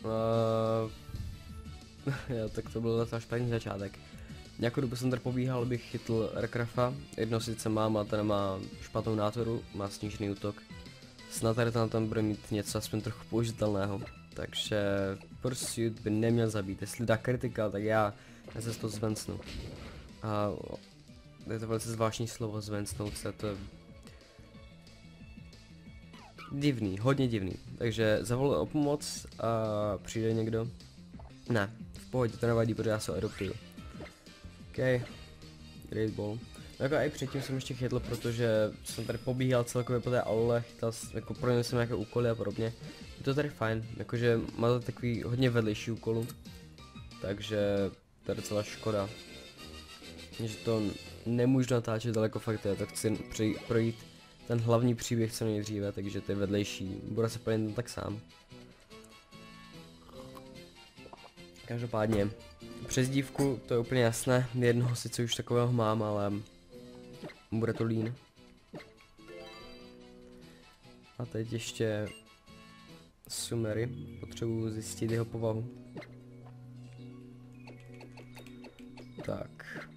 Jo, tak to byl docela špatný začátek. Nějakou dobu jsem tady pobíhal, abych chytl Rekraffa. Jedno sice mám, a ten má špatnou nátoru, má snížený útok. Snad tady tam bude mít něco aspoň trochu použitelného. Takže Pursuit by neměl zabít. Jestli dá kritika, tak já se z toho zvencnu. A je to velice zvláštní slovo, zvencnout se, to je divný, hodně divný. Takže zavolal o pomoc a přijde někdo. Ne, v pohodě, to nevadí, protože já se adoptuju. OK, Great Ball. No jako i předtím jsem ještě chytl, protože jsem tady pobíhal celkově po té aule, chytal, jako proměnil jsem nějaké úkoly a podobně. Je to tady fajn, jakože má to takový hodně vedlejší úkolů. Takže to je docela škoda. Že to nemůžu natáčet daleko, fakt já to chci projít ten hlavní příběh co nejdříve, takže ty vedlejší, budu se plnit tak sám. Každopádně, přezdívku, to je úplně jasné, jednoho sice už takového mám, ale bude to Lean. A teď ještě Sumery, potřebuji zjistit jeho povahu. Tak.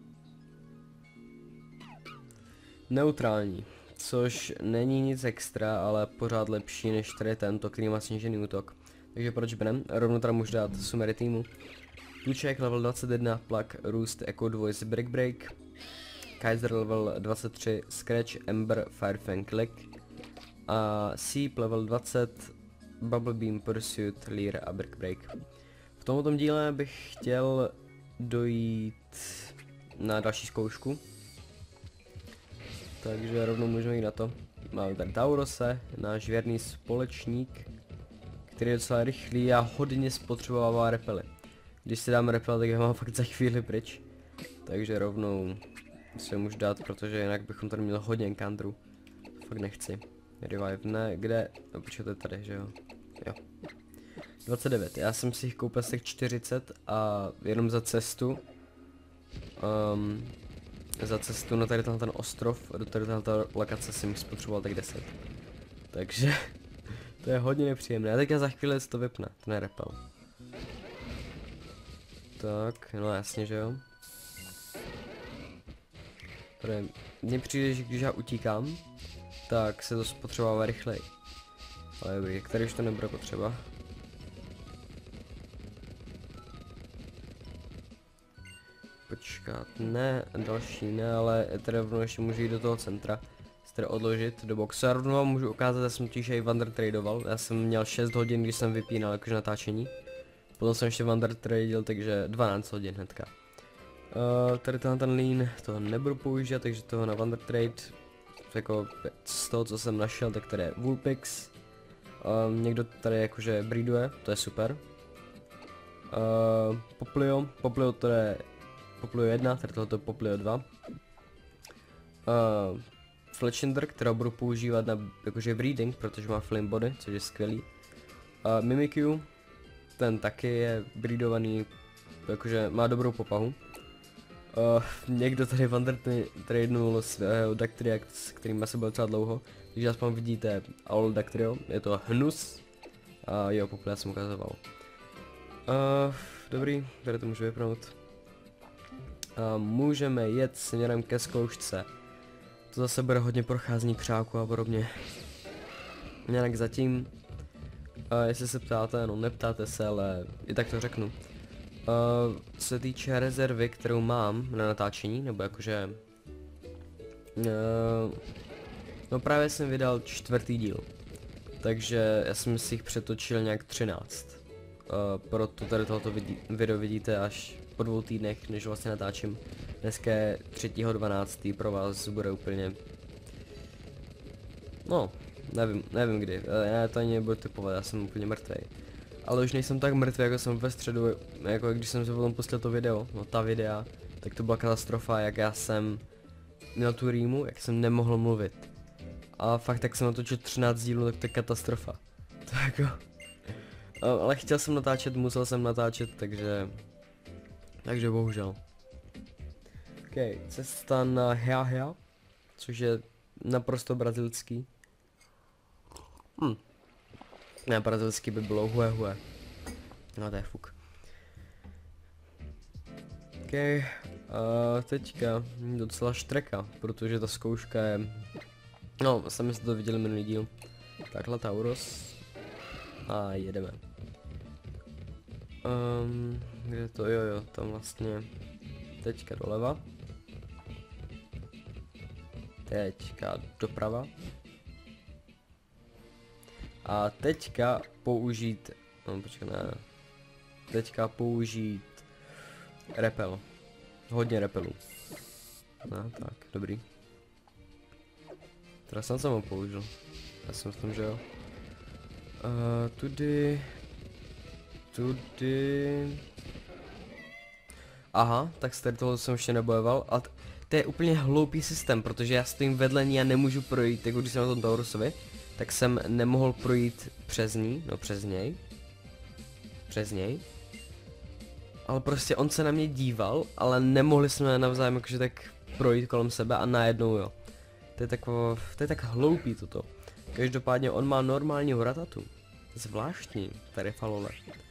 Neutrální, což není nic extra, ale pořád lepší než tady tento, který má snížený útok. Takže proč by ne? Rovnou teda můžu dát Sumery týmu. Tuček level 21, Plak, Roost, Echo Voice, Brick Break. Kaiser level 23, Scratch, Ember, Firefang, Click. A Seep level 20, Bubble Beam, Pursuit, Leer a Brick Break. V tomto díle bych chtěl dojít na další zkoušku. Takže rovnou můžeme jít na to. Máme tady Taurose, náš věrný společník, který je docela rychlý a hodně spotřebovává repely. Když si dáme repel, tak já mám fakt za chvíli pryč. Takže rovnou si můžu dát, protože jinak bychom tady měli hodně encounterů. Fakt nechci. Revive ne, kde? No počkejte tady, že jo. Jo. 29, já jsem si jich koupil z těch 40 a jenom za cestu. Za cestu na tady ten ostrov, do tady této lokace jsem jich spotřeboval tak 10. Takže to je hodně nepříjemné. A teď za chvíli to vypne, ten repel. Tak, no jasně, že jo. Protože mně přijde, že když já utíkám, tak se to spotřebává rychleji. Ale dobrý, který už to nebude potřeba. Počkat, ne, další ne, ale tady rovnou ještě můžu jít do toho centra. Se tady odložit do boxu. Já rovnou vám můžu ukázat, já jsem totiž i Wander tradoval. Já jsem měl 6 hodin, když jsem vypínal jakože natáčení. Potom jsem ještě Wander tradil, takže 12 hodin hnedka. Tady ten Lean to nebudu používat, takže toho na Wander trade. Jako z toho, co jsem našel, tak tady je Vulpix. Někdo tady jakože breeduje, to je super. Poplio to je Poplio 1, tady tohoto je Poplio 2. Fletchinder, kterou budu používat na jakože breeding, protože má flame body, což je skvělý. Mimikyu, ten taky je breedovaný, jakože má dobrou popahu. Někdo tady Wander tradenul svého Dactria, s kterým se byl docela dlouho, takže aspoň vidíte Owl Dactrio, je to hnus. A jo, Poplia jsem ukazoval. Dobrý, tady to můžu vypnout. Můžeme jet směrem ke zkoušce. To zase bude hodně procházení křáku a podobně. Nějak zatím, jestli se ptáte, no neptáte se, ale i tak to řeknu. Co se týče rezervy, kterou mám na natáčení, nebo jakože... no právě jsem vydal 4. díl. Takže já jsem si jich přetočil nějak 13. Proto tady tohoto video vidíte až po 2 týdnech, než vlastně natáčím. Dneska je 3.12. pro vás bude úplně... No, nevím kdy, já to ani nebudu typovat, já jsem úplně mrtvej. Ale už nejsem tak mrtvý, jako jsem ve středu, jako když jsem se potom pustil to video, no ta videa, tak to byla katastrofa, jak já jsem měl tu rýmu, jak jsem nemohl mluvit. A fakt tak jsem natočil 13 dílů, tak to je katastrofa. To jako... ale chtěl jsem natáčet, musel jsem natáčet, takže bohužel. OK, cesta na Hea, což je naprosto brazilský. Ne, brazilský by bylo hue. No to je fuk. OK, teďka docela štreka, protože ta zkouška je... No, sami jste to viděli minulý díl. Takhle Tauros. A jedeme. Kde to? Jo, tam vlastně... Teďka doleva. Teďka doprava. A teďka použít... No, počkej, ne. Teďka použít... repel. Hodně repelů. No, tak, dobrý. Teda jsem ho použil. Já jsem v tom, že jo. Tudy... Aha, tak z tady toho jsem ještě nebojoval, ale to je úplně hloupý systém, protože já stojím vedle ní a nemůžu projít, jako když jsem na tom Taurusovi, tak jsem nemohl projít přes ní, no přes něj. Ale prostě on se na mě díval, ale nemohli jsme navzájem jakože tak projít kolem sebe a najednou jo. To je tak hloupý toto. Každopádně on má normálního ratatu. Zvláštní, tady falole.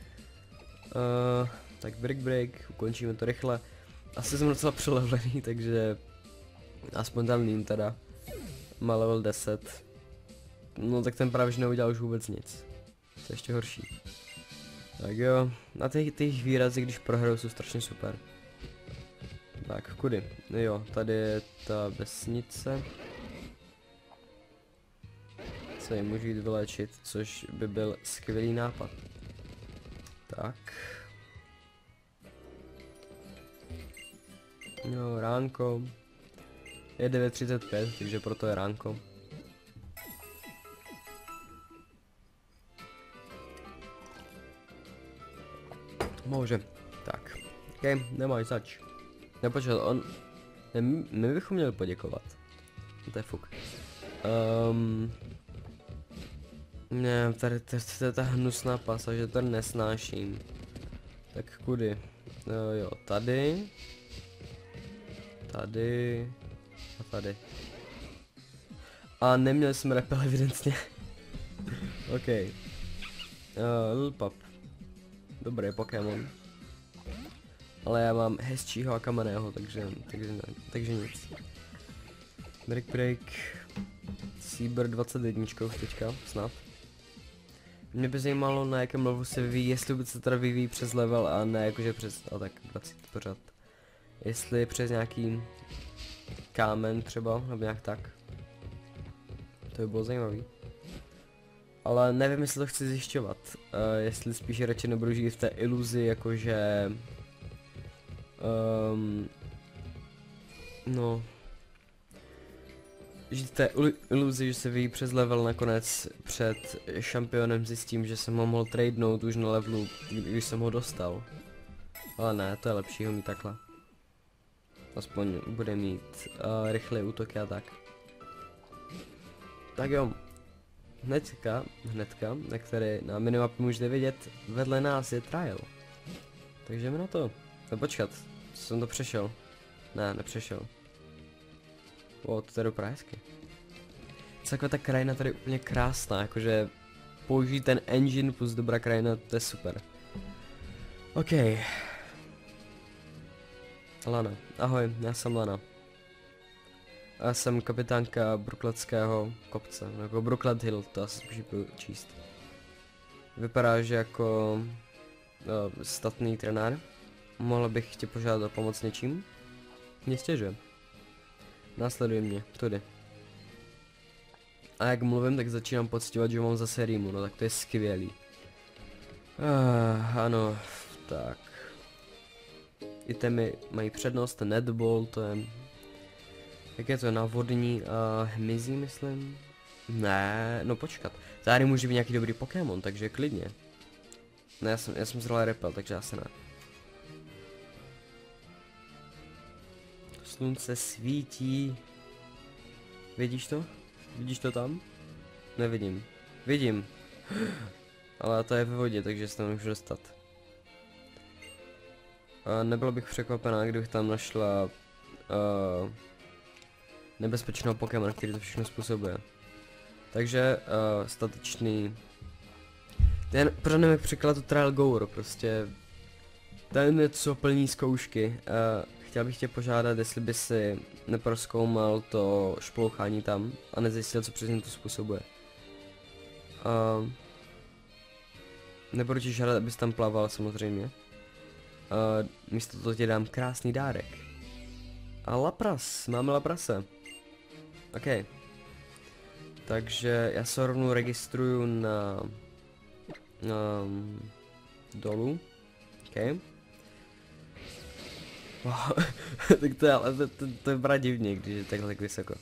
Tak break, ukončíme to rychle. Asi jsem docela přelevlený, takže aspoň tam ním teda. Má level 10. No tak ten právě neudělal už vůbec nic. To je ještě horší. Tak jo, a ty výrazy, když prohraju, jsou strašně super. Tak, kudy? Jo, tady je ta vesnice. Co je můžu jít vylečit, což by byl skvělý nápad. Tak. Jo, ránko. Je 9:35, takže proto je ránko. Může. Tak. OK, nemáš zač. Nepočkat, my bychom měli poděkovat. To je fuk. Ne, tady to je ta hnusná pasa, že to nesnáším. Tak kudy? Jo, tady. Tady. A tady. A neměli jsme repel evidentně. OK. Lilpup. Dobrý Pokémon. Ale já mám hezčího a kamenného, takže nic. Break. Cyber 21 už teďka, snad. Mě by zajímalo, na jakém levelu se vyvíjí, jestli vůbec se teda vyvíjí přes level a ne jakože přes, a tak 20 pořád. Jestli přes nějaký kámen třeba, nebo nějak tak. To by bylo zajímavý. Ale nevím, jestli to chci zjišťovat. Jestli spíš radši nebudu žít v té iluzi, jakože... no... Žít v té iluzi, že se vyjí přes level nakonec před šampionem zjistím, že jsem ho mohl tradenout už na levelu, když jsem ho dostal. Ale ne, to je lepší ho mít takhle. Aspoň bude mít rychlé útoky a tak. Tak jo. Hnedka, na které na minimapu můžete vidět, vedle nás je trial. Takže jdeme na to. No počkat, jsem to přešel. Ne, nepřešel. Wow, to je dobrá hezky. Taková ta krajina tady je úplně krásná, jakože použít ten engine plus dobrá krajina, to je super. OK. Lana, ahoj, já jsem Lana. Já jsem kapitánka Brookletského kopce, jako Brooklet Hill, to asi spíš budu číst. Vypadá, že jako statný trenér. Mohl bych tě požádat o pomoc něčím? Jistě, že? Následuj mě, tudy. A jak mluvím, tak začínám poctivovat, že mám zase rýmu, no tak to je skvělý. Ano, tak. Itemy mají přednost, netball, to je... Jak je to, na vodní hmyzí, myslím? Ne, no počkat. Tady může být nějaký dobrý Pokémon, takže klidně. Ne, já jsem zralý repel, takže asi ne. Slunce svítí. Vidíš to? Vidíš to tam? Nevidím. Vidím. Ale to je ve vodě, takže se tam nemůžu dostat. Nebyla bych překvapená, kdybych tam našla nebezpečného Pokémona, který to všechno způsobuje. Takže statečný Já pořád nevím, jak překlad to Trial Goer, prostě ten, co plní zkoušky. Chtěl bych tě požádat, jestli by si neprozkoumal to šplouchání tam a nezjistil, co přesně to způsobuje. Nebudu ti žádat, abys tam plaval samozřejmě. Místo toho ti dám krásný dárek. A Lapras, máme Laprase. OK. Takže já se rovnou registruju na dolů. OK. Wow. Tak to je, ale to vypadá divně, když je takhle tak vysoko.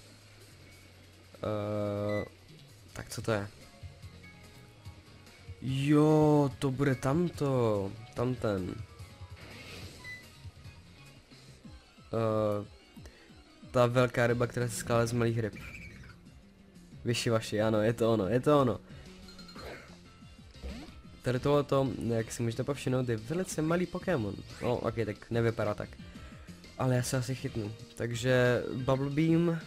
Tak co to je? Jo, to bude tamto. Tamten. Ta velká ryba, která se skládá z malých ryb. Vyšivaši, ano, je to ono, je to ono. Tady tohleto, jak si můžete povšimnout, je velice malý Pokémon. No, ok, tak nevypadá tak. Ale já se asi chytnu. Takže Bubble Beam.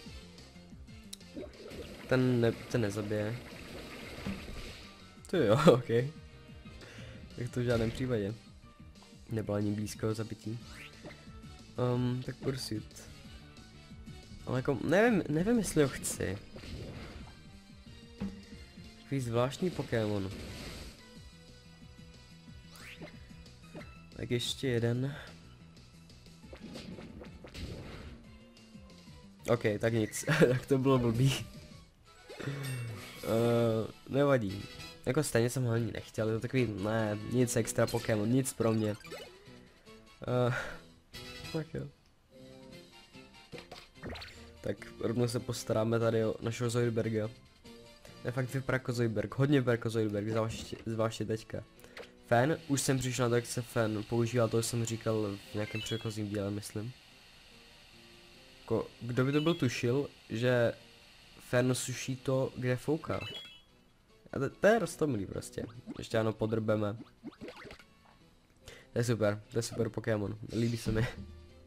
Ten nezabije. To jo, ok. Tak to v žádném případě. Nebylo ani blízko zabití. Tak Pursuit. Ale jako, nevím jestli ho chci. Takový zvláštní Pokémon. Tak ještě jeden. OK, tak nic. Tak to bylo blbý. Nevadí. Jako stejně jsem ho ani nechtěl, je to takový, ne, nic extra Pokémon, nic pro mě. Tak jo. Tak rovnou se postaráme tady o našeho Zoidberga. Je fakt vypadá jako Zoidberg, hodně vypadá jako Zoidberg, zvláště teďka. Fen, už jsem přišel na to, jak se Fen používá, to jsem říkal v nějakém předchozím díle, myslím. Jako, kdo by to byl tušil, že Fen suší to, kde fouká. A to je roztomilý prostě. Ještě ano, podrbeme. To je super Pokémon, líbí se mi.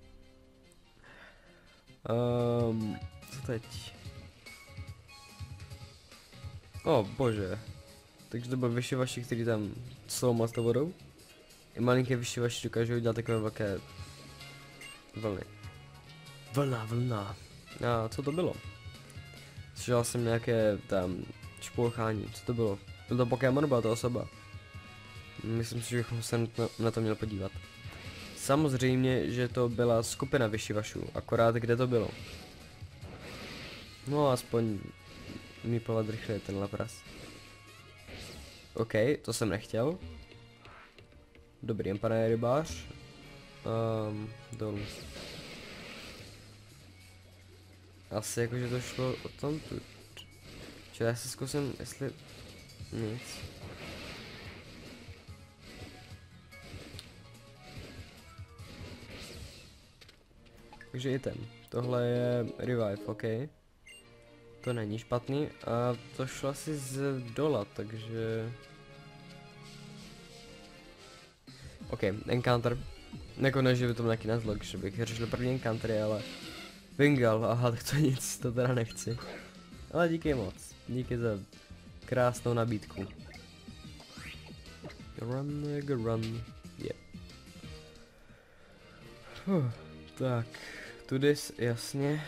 Co teď? Bože. Takže to byl vyšivači, který tam jsou moc to vodou. I malinké vyšivači dokážou dělat takové velké vlny. Vlna. A co to bylo? Slyšel jsem nějaké tam šplouchání, co to bylo? Byl to Pokémon, byla to osoba? Myslím si, že bychom se na to měl podívat. Samozřejmě, že to byla skupina vyšivašů, akorát kde to bylo. No aspoň mi plavat rychle ten Lapras. OK, to jsem nechtěl. Dobrý, jen pane rybář. Dolů. Asi jakože to šlo o tamtud. Čili já se zkusím, jestli... Nic. Takže i ten. Tohle je revive, OK. To není špatný a to šlo asi z dola, takže... OK, encounter. Jako ne, že by to byl nějaký nazlog, že bych řešil první encountery, ale... Wingull, aha, tak to nic, to teda nechci. Ale díky moc, díky za krásnou nabídku. Run, yeah. Tak, tudys, jasně.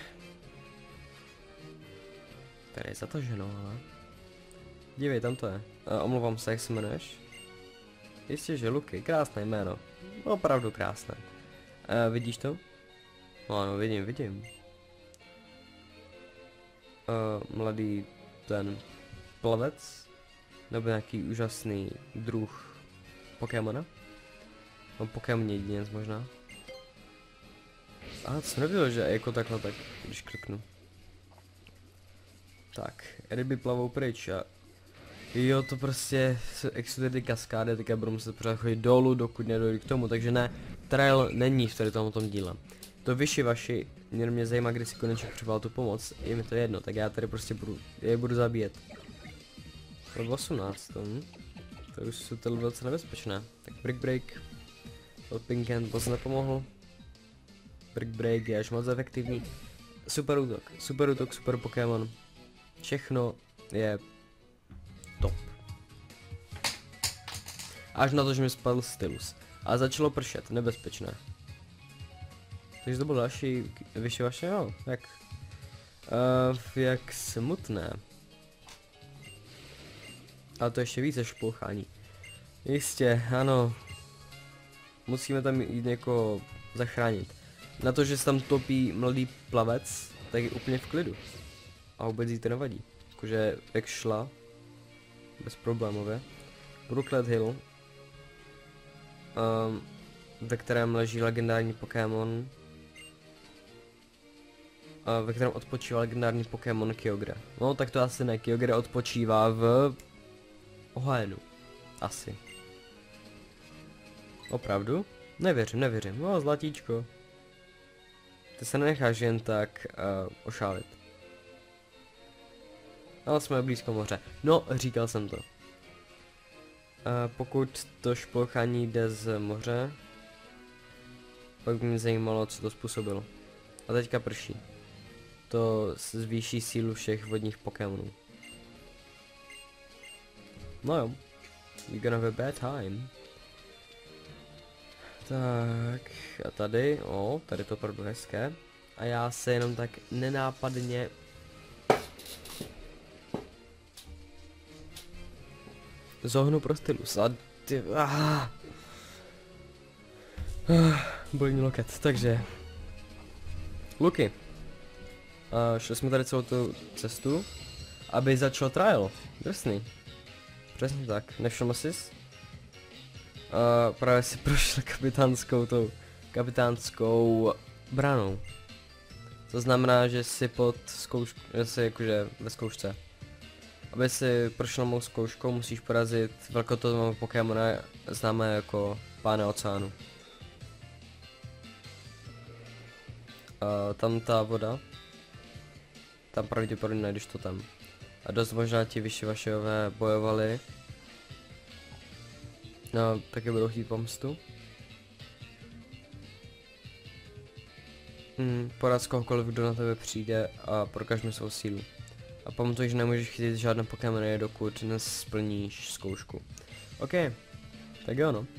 Tady je zataženo, ale... Dívej, tam to je. Omlouvám se, jak se jmenuješ? Jistě, že Luky, krásné jméno. Opravdu krásné. Vidíš to? No ano, vidím. Mladý ten plavec? Nebo nějaký úžasný druh Pokémona? No Pokémon jedinec možná. A co nebylo, že jako takhle tak, když kliknu. Tak, ryby plavou pryč a... Jo, to prostě, jak jsou tady kaskády, tak já budu muset pořád chodit dolů, dokud nedojdu k tomu, takže ne, trail není v tady tom díle. To vyšivaši, mě zajímá, kdy si konečně přival tu pomoc, je mi to jedno, tak já tady prostě budu zabíjet. To 18, to už jsou to velice nebezpečné. Tak Brick Break, od Pink Hand moc nepomohl. Brick Break je až moc efektivní. Super útok, super Pokémon. Všechno je top. Až na to, že mi spadl stylus. A začalo pršet, nebezpečné. Takže to bylo další vyšovače, jo, jak smutné. Ale to ještě více šplouchání. Jistě, ano. Musíme tam jít někoho zachránit. Na to, že se tam topí mladý plavec, tak je úplně v klidu. A vůbec jí to nevadí. Jakože jak šla. Bezproblémově. Brooklet Hill. Ve kterém leží legendární Pokémon. Ve kterém odpočívá legendární Pokémon Kyogre. No tak to asi ne, Kyogre odpočívá v Ohaenu. Asi. Opravdu? Nevěřím. No zlatíčko. Ty se nenecháš jen tak ošálit. Ale jsme blízko moře. No, říkal jsem to. Pokud to šplouchání jde z moře, pak by mě zajímalo, co to způsobilo. A teďka prší. To zvýší sílu všech vodních Pokémonů. No jo. You're gonna have a bad time. Tak, a tady, tady to opravdu hezké. A já se jenom tak nenápadně zohnu pro stylus. A ty, bolí mě loket, takže Luky. Šli jsme tady celou tu cestu, aby začal trial. Drsný. Přesně tak, nevšiml jsi? Právě si prošel kapitánskou branou. To znamená, že si pod zkouškou, že si jakože ve zkoušce. Aby si prošel mou zkouškou, musíš porazit velkotonového Pokémona známé jako Pána oceánu. Tam ta voda. Tam pravděpodobně najdeš to tam. A dost možná ti vyšovačové bojovali. No, taky budou chtít pomstu. Poradz kohokoliv, kdo na tebe přijde a prokaž mi svou sílu. A pamatuj, že nemůžeš chytit žádné Pokémony, dokud nesplníš zkoušku. OK, tak jo no.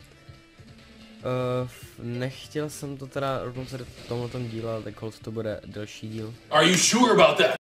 Nechtěl jsem to teda rovnou se tomhletom díle, ale tak to bude delší díl. Are you sure about that?